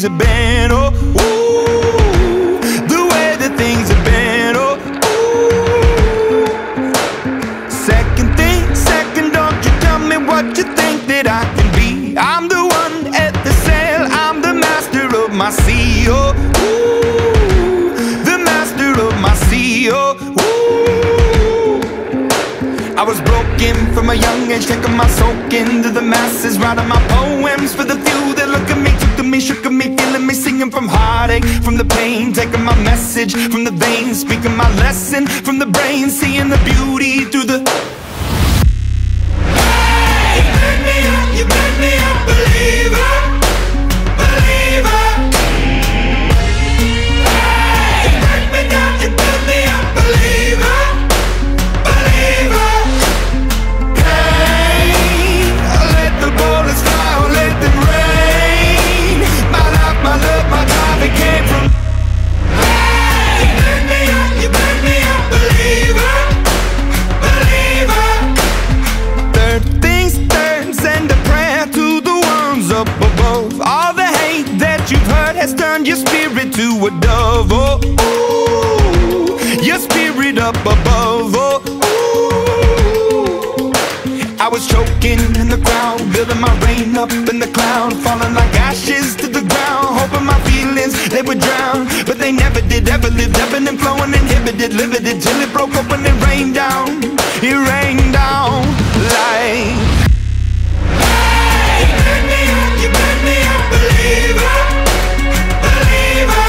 have been. Oh, ooh, the way that things have been. Oh, ooh. Second, don't you tell me what you think that I can be. I'm the one at the sail, I'm the master of my sea. Oh, ooh, the master of my sea. Oh, ooh. I was broken from a young age, taking my soak into the masses, writing my poems for the few that look at me, took to me, shook at me, feeling me, singing from heartache, from the pain, taking my message from the veins, speaking my lesson from the brain, seeing the beauty through the... You made me a believer, believer. Hey, you break me down, you build me a believer, believer. Hey, let the bullets fly, or let them rain. My life, my love, my drive, it came from. Hey, you made me a believer, believer. Third things third, send a prayer to the ones up above. All the hate that you've heard has turned your spirit to a dove. Oh, ooh, your spirit up above. Oh, ooh. I was choking in the crowd, building my rain up in the cloud, falling like ashes to the ground, hoping my feelings they would drown, but they never did. Ever lived, ebbing and flowing, inhibited, limited, till it broke open and rained down. It rained down like... You made me a believer, believer.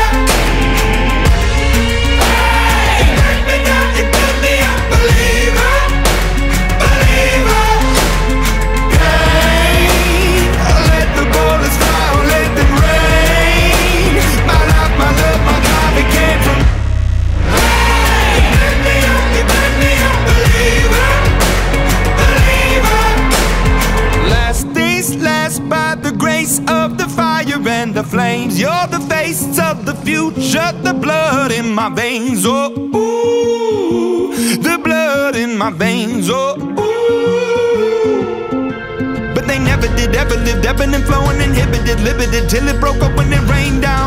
Hey, you break me down, you build me a believer, believer. Hey, let the bullets fly, or let them rain. My life, my love, my drive, it came from. Hey, you made me a believer, believer. Last things last, by the grace of the fire and the flames. You're the face of the future, the blood in my veins. Oh, ooh, the blood in my veins. Oh, ooh. But they never did, ever lived, ebbing and flowing, inhibited, limited, till it broke up when it rained down.